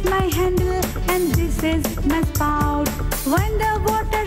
my handle and this is my spout. When the water